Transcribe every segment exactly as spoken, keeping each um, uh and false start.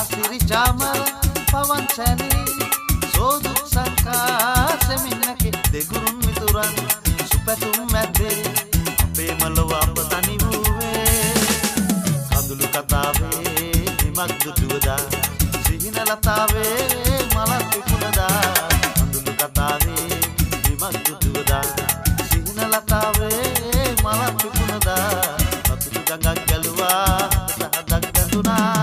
ආසිරි චාමර පවන් සැලී සෝදුක් සංකා සෙමින්නකේ දෙගුරුන් මිතුරන් සුපැතුම් මැද්දේ අපේ මලව අප තනි වූවේ කඳුළු කතාවේ නිමක් දුටුවදා සිහින ලතාවේ මලක් විකුණදා කඳුළු කතාවේ නිමක් දුටුවදා සිහින ලතාවේ මලක් විකුණදා අතුරු ගඟක් ගැලුවා සහදක් ගැඳුනා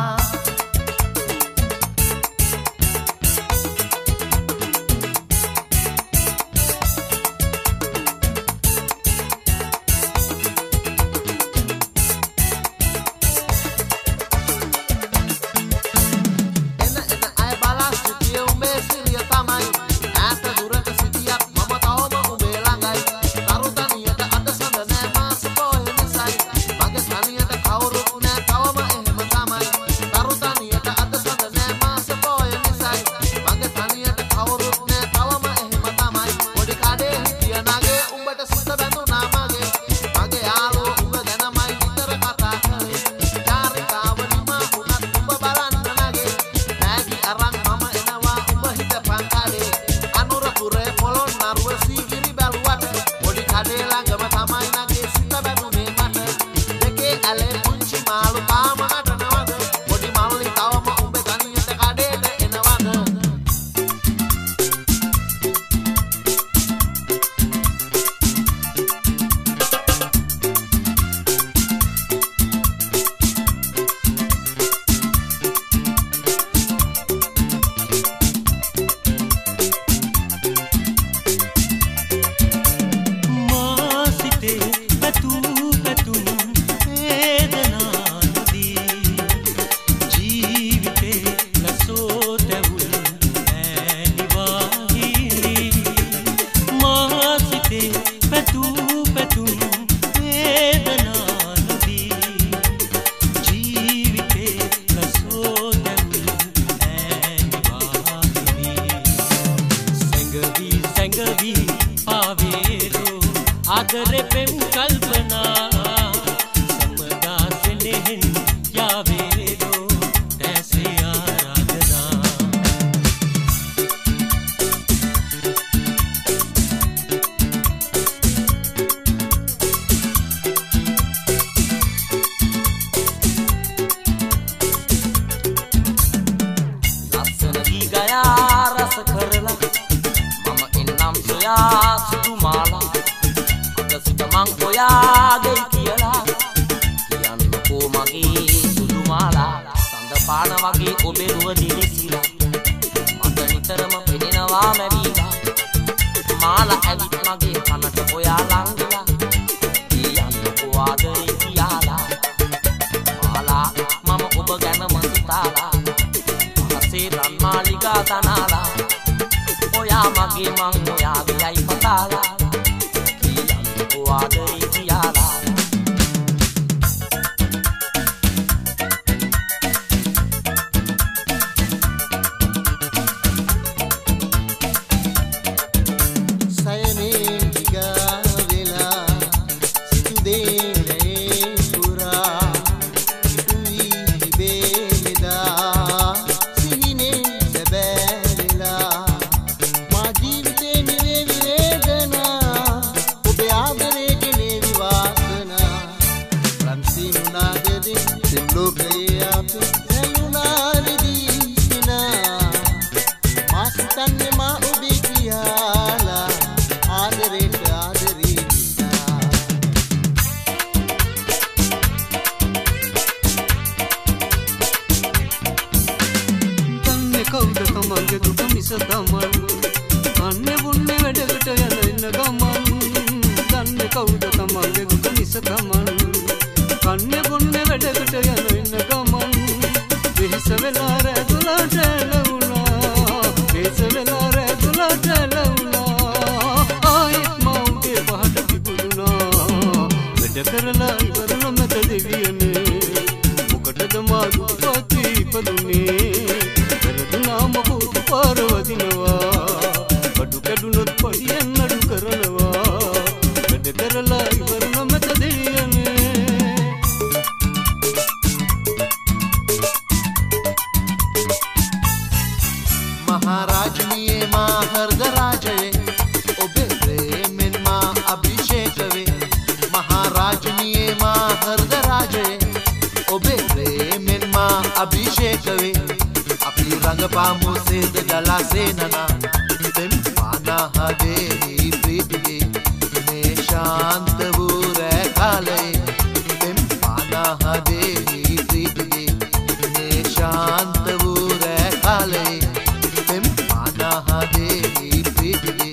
ශේකවේ අපි රඟපාමු සේද ජලාසේනනා පෙම්පානා හදේ ප්‍රීතිගේ මේ ශාන්ත වූ රැ කාලයේ පෙම්පානා හදේ ප්‍රීතිගේ මේ ශාන්ත වූ රැ කාලයේ පෙම්පානා හදේ ප්‍රීතිගේ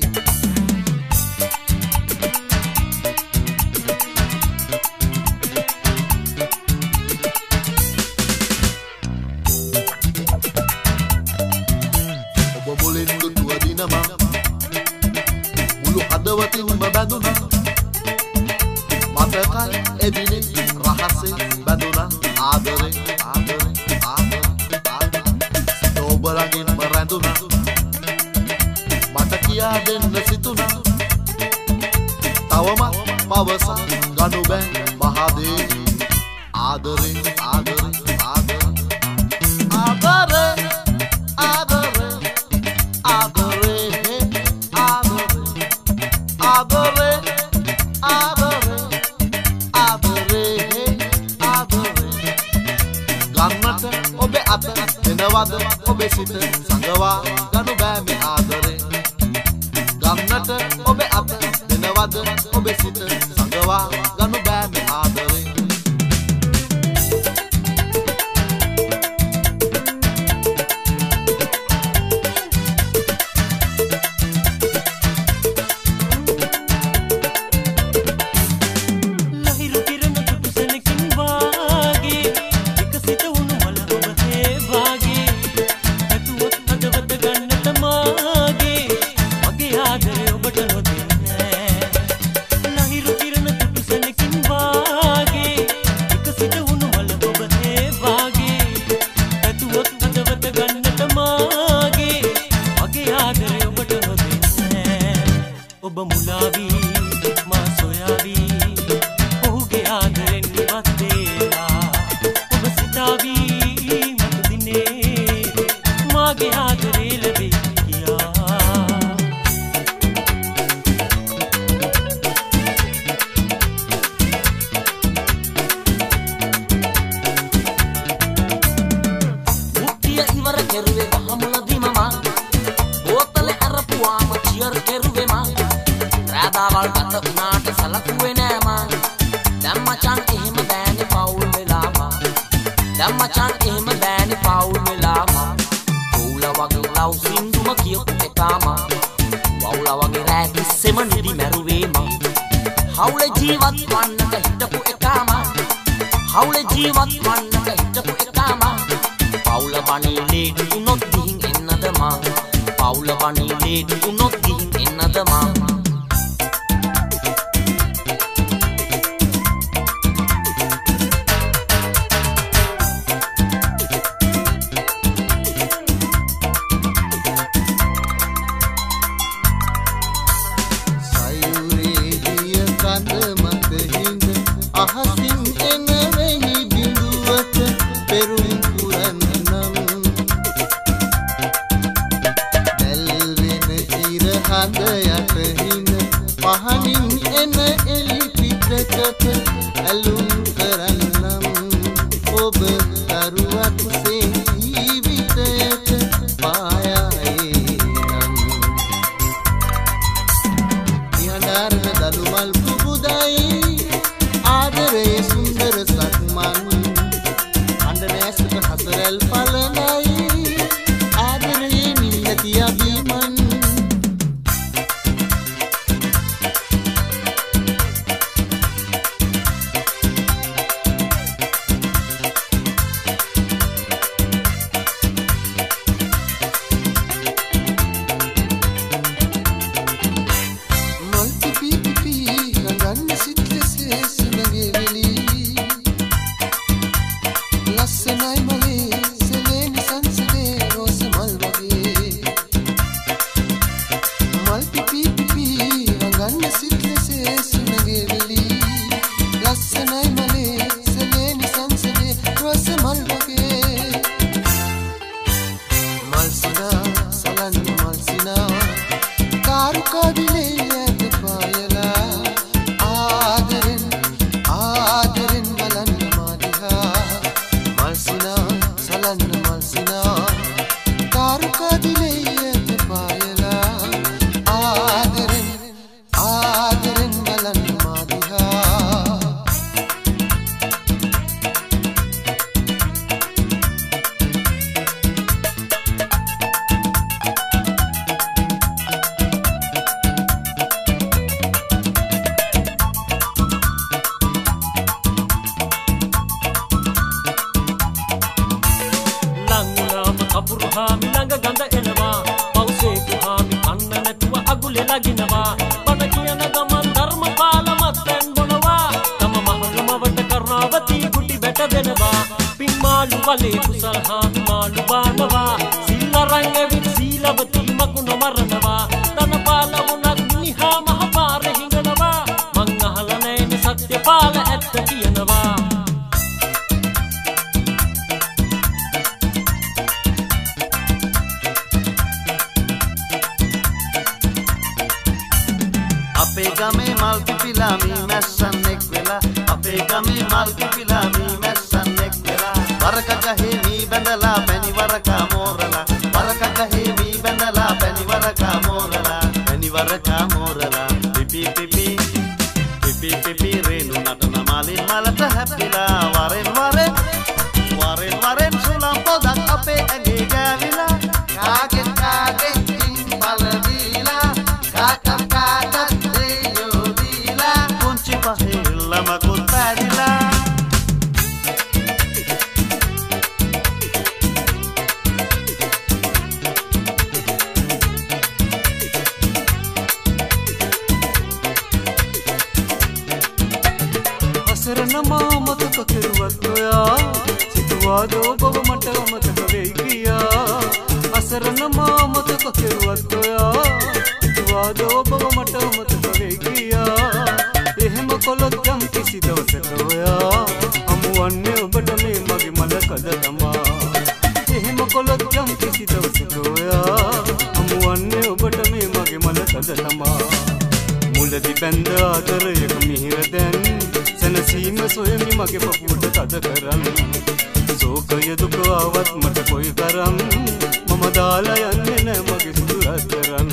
හදවතින්ම බැඳුනා මතකයි එදිනෙ රහසේ බැඳුනා ආදරේ ආදරේ ආදරේ ආදරේ ඔබලගෙන්ම රැඳුනා මට කියා දෙන්න සිතුනා තවම පවසා ගනු බෑ මහදේවි ආදරේ ආදරේ ආදරේ ආදරේ ආදරේ ආදරේ Adore, adore, adore, adore. Gannata obe ata denawada obe sita sangawa ganu bෑme adore. Gannata obe ata denawada obe sita sangawa ganu bෑme adore. Last night, my हसीना तारुका दिले ये पायला आदरन आदरन मलन मादिहा Hami langa ganda enawa pause ku hami anna natuwa agule laginawa bana kiyana gaman dharma pala matten bonawa tama mahaluma wat karnawati kuti beta denawa pimmalu wale kusal hami malu banawa silla range vit silawati makuna maranawa dana pala unak niha mahapare hinganawa man ahala nayne satya pala ætta kiyanawa අපේ ගමේ මල් පිපිලා මී මැස්සන්නෙක් වෙලා අපේ ගමේ මල් පිපිලා මී මැස්සන්නෙක් වෙලා වරක ගහේ මී බැඳලා පැණි වරකා මෝරලා වරක ගහේ මී බැඳලා පැණි වරකා මෝරලා පැණි වරකා මෝරලා පිපි පිපි පිපි පිපි රේණු නටන මාලින් මලට හැපිලා වරෙන් වරෙන් වරෙන් වරෙන් සුලම් පොදක් අපේ ඇඟේ ගෑවිලා කාගෙන් කාගෙන් කින් බල දීලා කාකම් කාටත් lama kutadila asarana mamata kakiruwattoya situwado bawa mata amata vegiya asarana mamata kakiruwattoya situwado bawa mata amata vegiya එහෙම කොළොත් යම් කිසි දවසක ඔයා හමු වන්නේ ඔබට මේ මගේ මල කඳ තමා එහෙම කොළොත් යම් කිසි දවසක ඔයා හමු වන්නේ ඔබට මේ මගේ මල කඳ තමා මුලදි බැඳ ආදරයක මිහිර දැන් සනසීම සොයමි මගේ පපුවට තද කරන් සෝකය දුක ආවත් මට කොයි තරම් මම දාලා යන්නේ නෑ මගේ සුදු රත්තරන්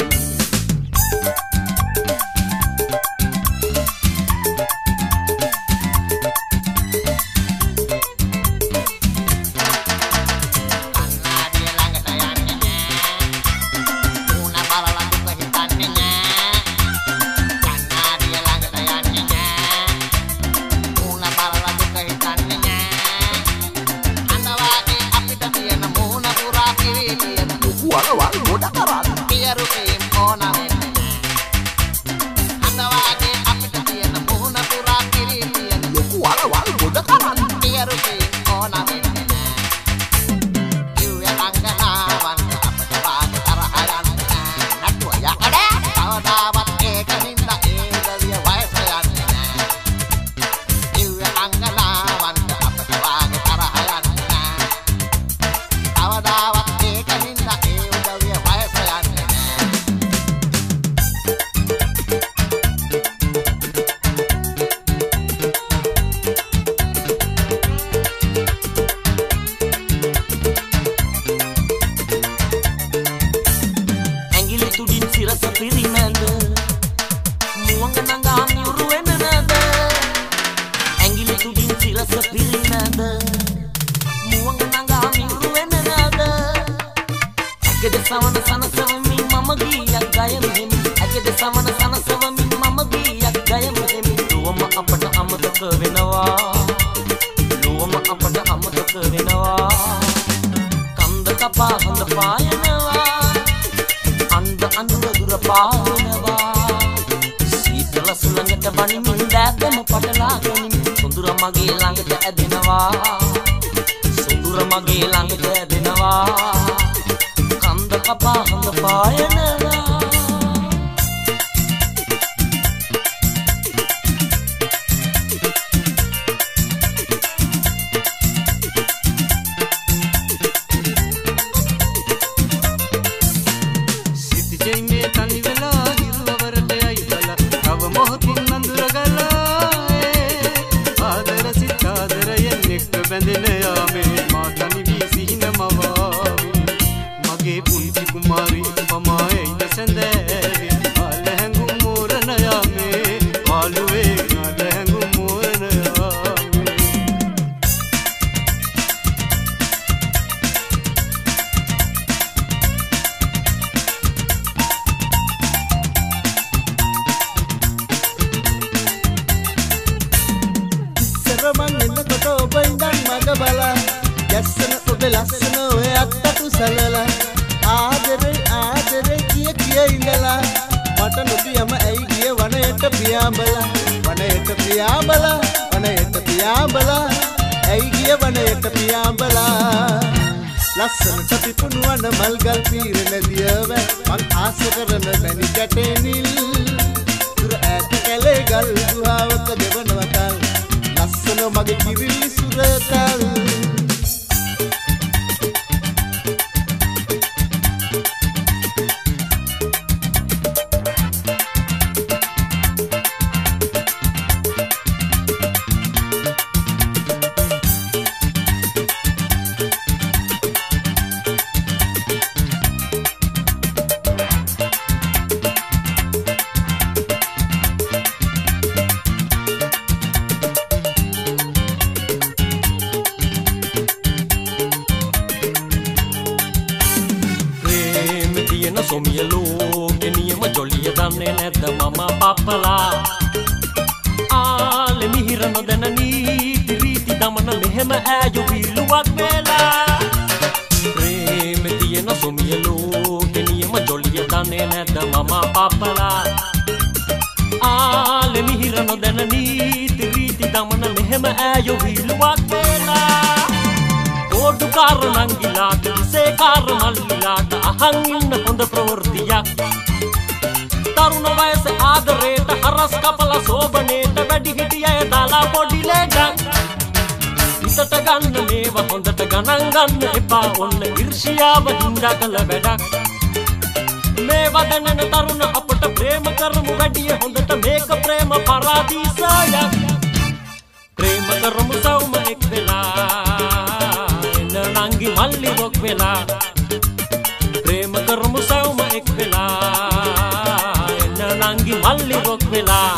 Bendine ya me ma tani bi sihine mawa සලලා ආදරේ ආදරේ කිය කිය ඉඳලා මට නොදියම ඇයි ගිය වනයේට පියාඹලා වනයේට පියාඹලා වනයේට පියාඹලා ඇයි ගිය වනයේට පියාඹලා ලස්සනට පිපුණු වන මල්ගල් පීරන දියව මං ආස කරන මැණි ගැටේ නිල් දුර ඈත කැලේ ගල් ගුහාවක දෙවනවතල් ලස්සන මගේ කිරිලි සුරතල් නංගිලාට සේකාර මල්ලිලාට අහන් ඉන්න හොඳ ප්‍රවෘත්තියක් තරුණ වයස ආදරේට හරස් කපලා සෝබනේට වැඩි හිටියය දාලා පොඩි ලේඩක් හිතට ගන්න මේවා හොඳට ගණන් ගන්න එපා ඔන්න ඉර්ෂියාව හින්දා කළ වැඩක් මේවා දැනෙන තරුණ අපට ප්‍රේම කරමු වැඩි හොඳට මේක ප්‍රේම පරාදීසයක් ප්‍රේම කරමු සෞම එක් වෙලා නංගි මල්ලි රොක් වෙලා ප්‍රේම කරමු සවුම එක් වෙලා එන්න නංගි මල්ලි රොක් වෙලා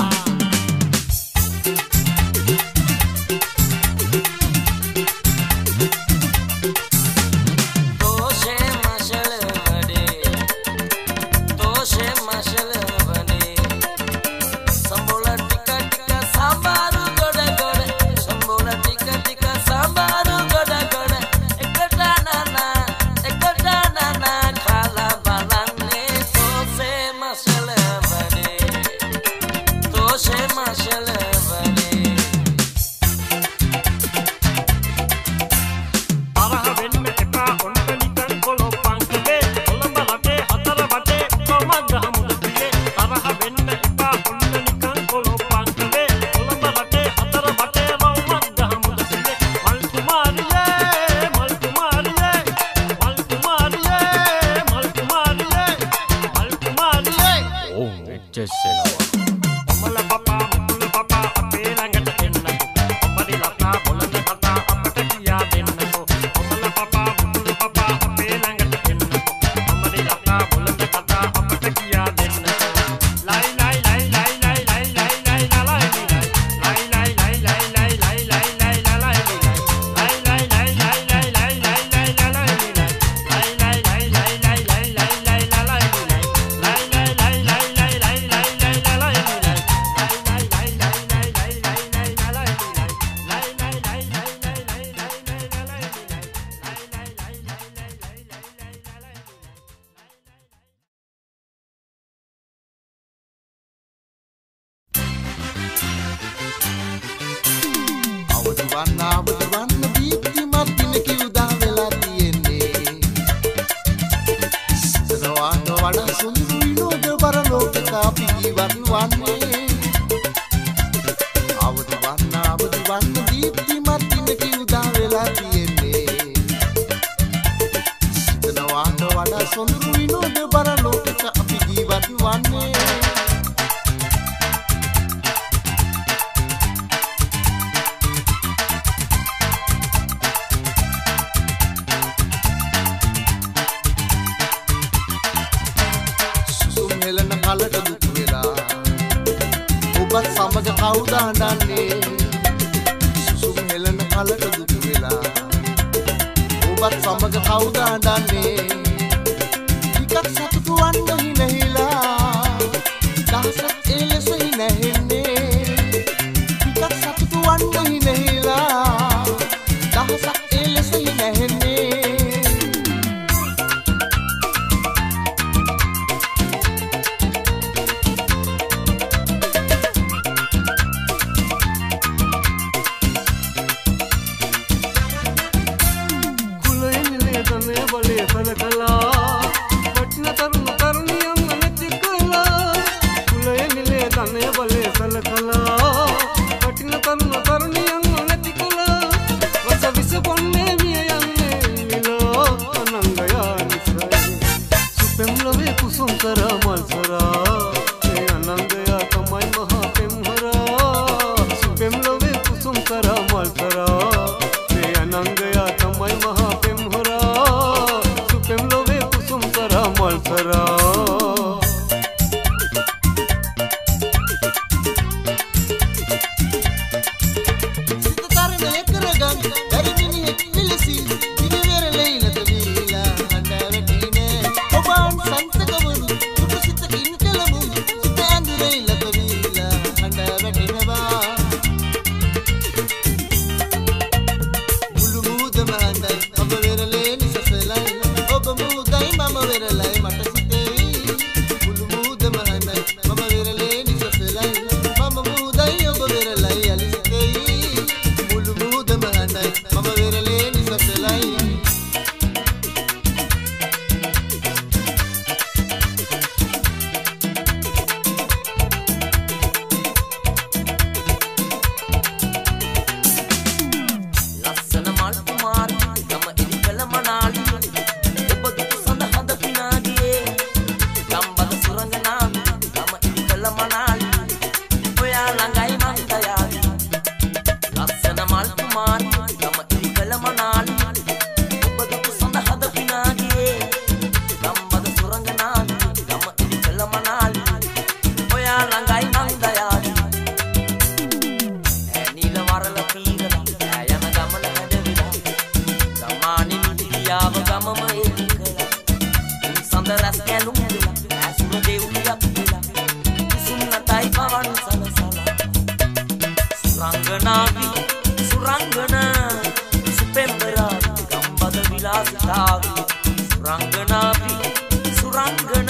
රංගනාවි සුරංගන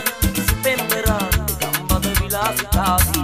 පෙම්බරා ගම්බද විලාසිතාවි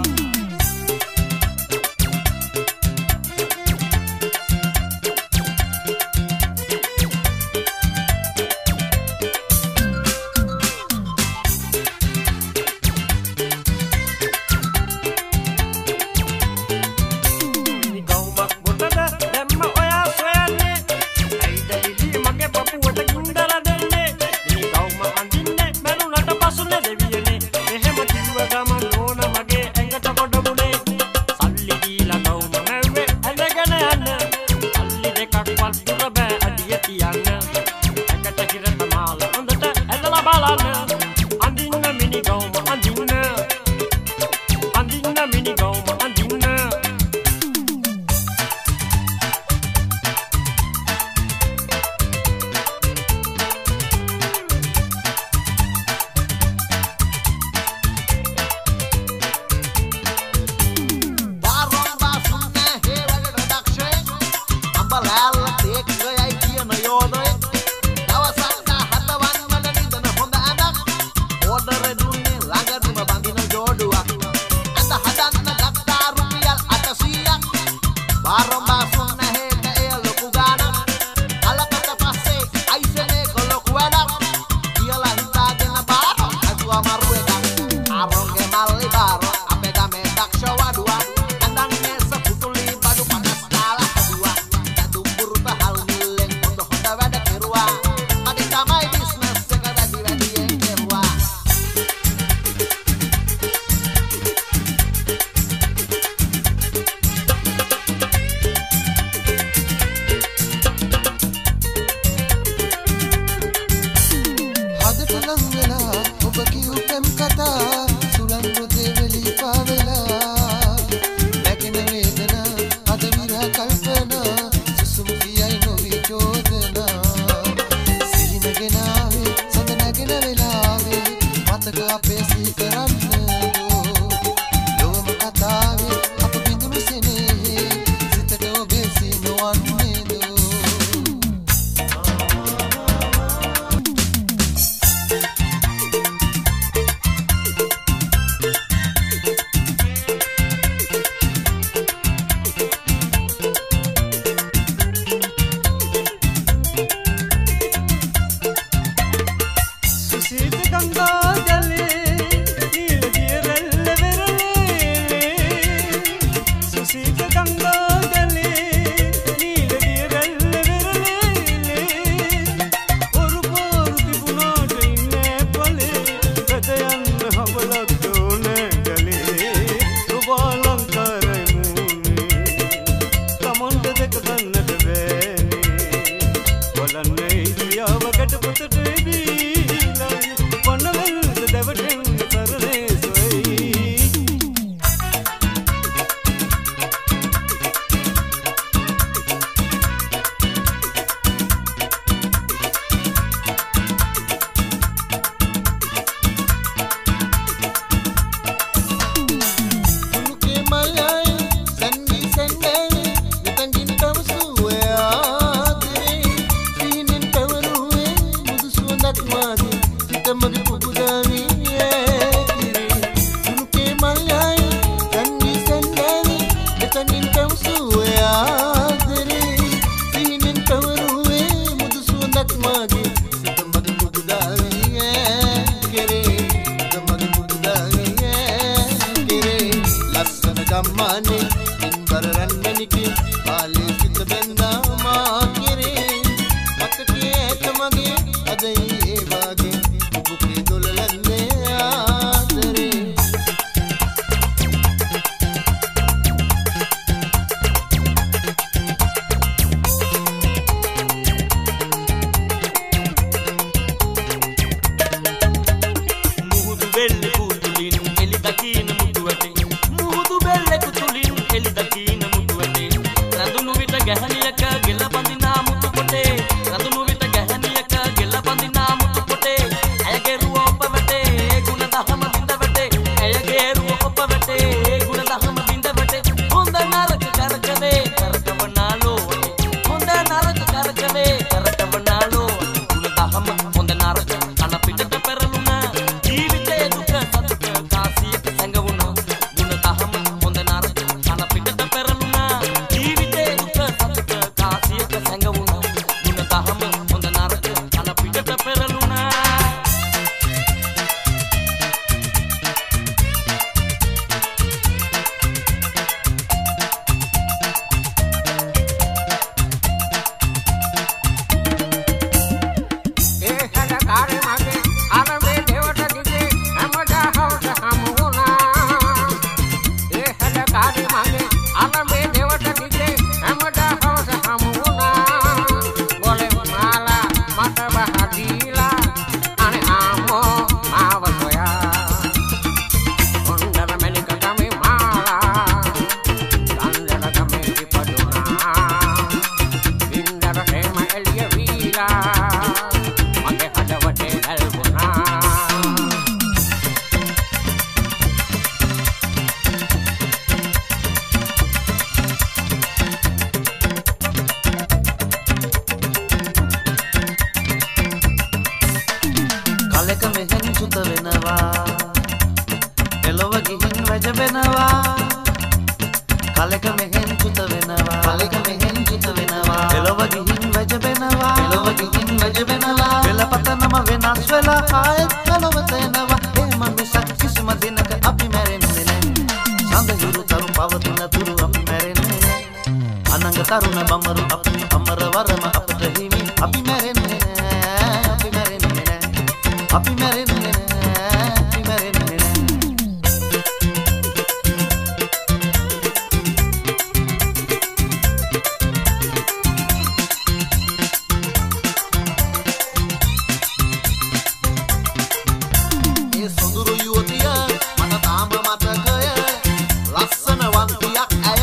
Muhudu belle kutuliin මත පෙරළුණා තරුණ බමරු අපි අමර වරම අපට හිමි අපි මැරෙන්නේ නෑ අපි මැරෙන්නේ නෑ අපි මැරෙන්නේ නෑ අපි මැරෙන්නේ නෑ මේ සොඳුරු යුවතිය මට තාම මතකය ලස්සන වන්තියක් ඇය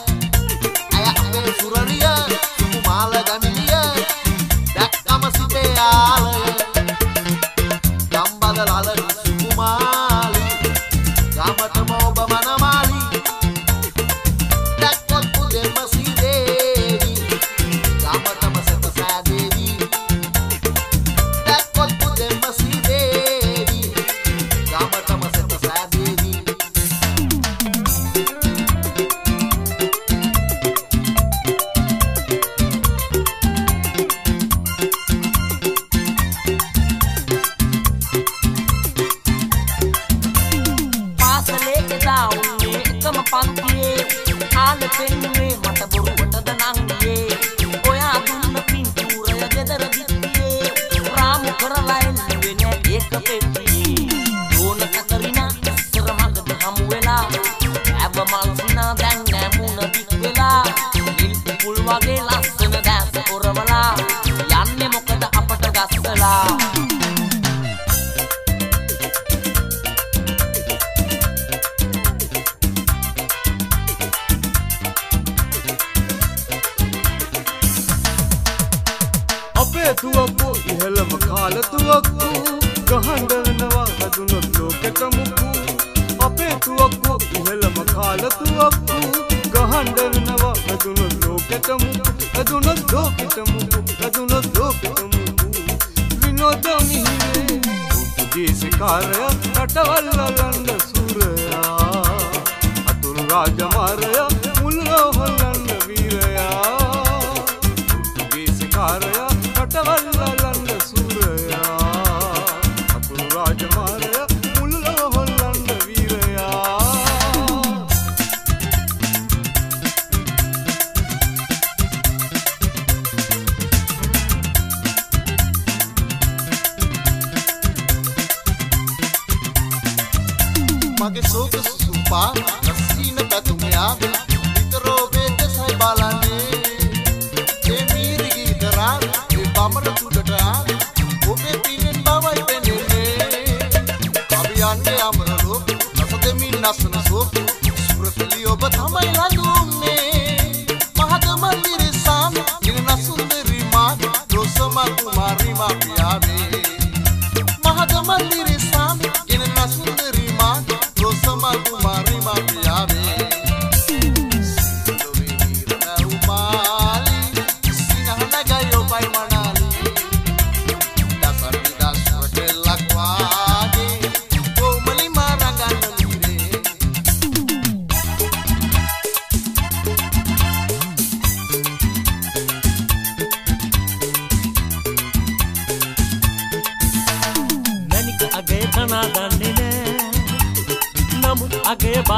මගේ සෝක සුපා රසින පැතුමයාද විතරෝ වේද සයි බලන්නේ ඒ මීරිගි දරා ඒ බමර තුඩට ඔබේ පිනෙන් බවයි පෙනෙන්නේ අපි යන්නේ අමර ලෝක රස දෙමින් නසන සෝක සුරතලි ඔබ තමයි ලඳුන්නේ මහත මන්දිරේ සාම ඉරණ සුන්දරි මා රොසම කුමාරි මා පියාවේ මහත මන්දිරේ සාම ඉරණ සුන්දරි මා Rosama Kumari Mapiave Silo Vira Umali Sinahana Gayo Pai Manali Dasar Vida Hotel Lakwade Komali Marangana Lire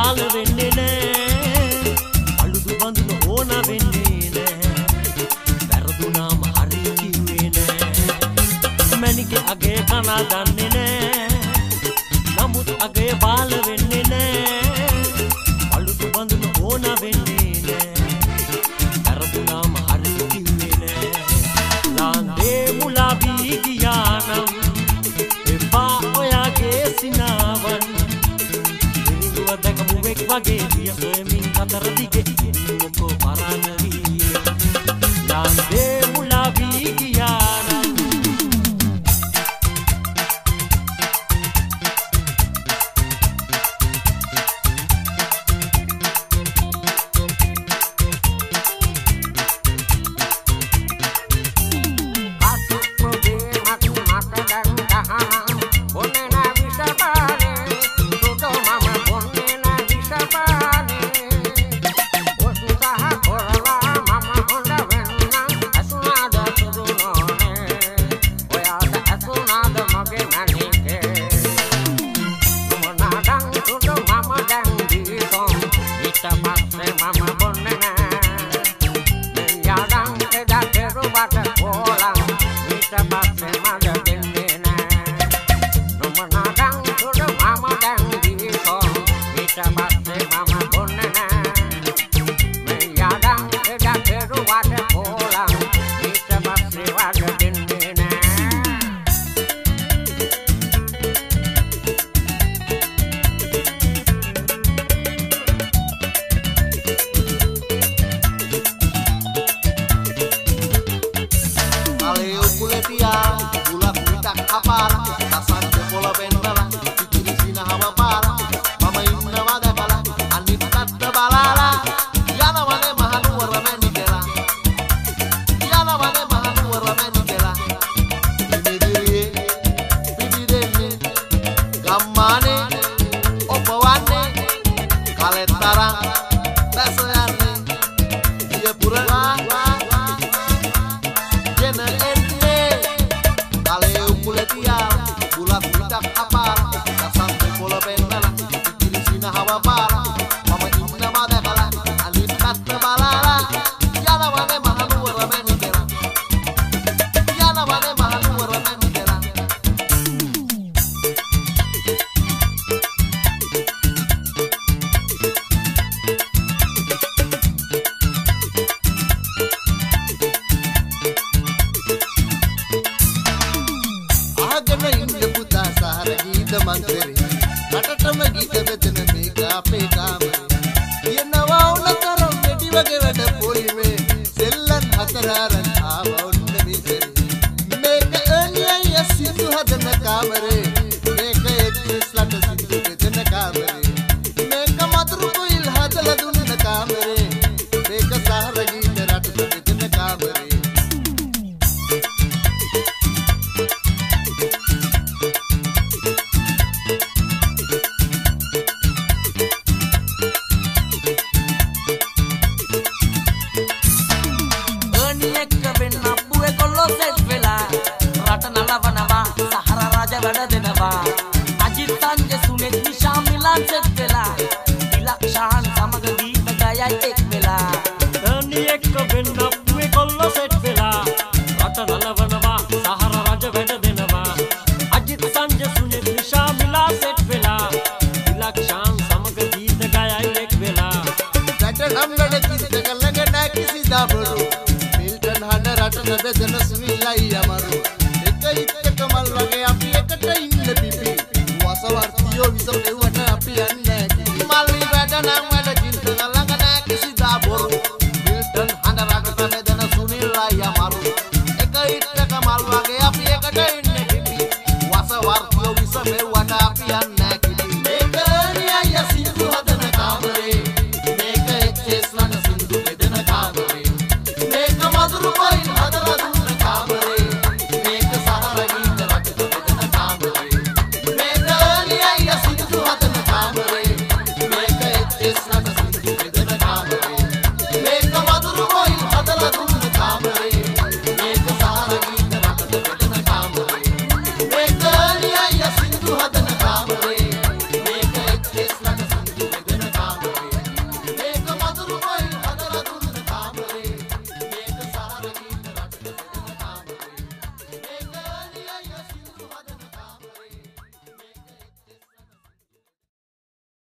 බාල වෙන්නේ නෑ අලුදු බඳුන ඕන වෙන්නේ නෑ වැරදුනාම හරි කිව්වේ නෑ මැනිකේ අගේ කනා දන්නේ නෑ නමුත් අගේ බාල වෙන්නේ නෑ අලුදු බඳුන ඕන වෙන්නේ නෑ වැරදුනාම හරි කිව්වේ නෑ ලාන්දේ මුලා වී ගියා නම් එපා ඔයාගේ සිනාවන් දැකමුවෙක් වගේ දිය සොයමින් අතර දිගේ මොකෝ පරාණවී ලාන්දේ මුලා වී ගියා නම් Yo,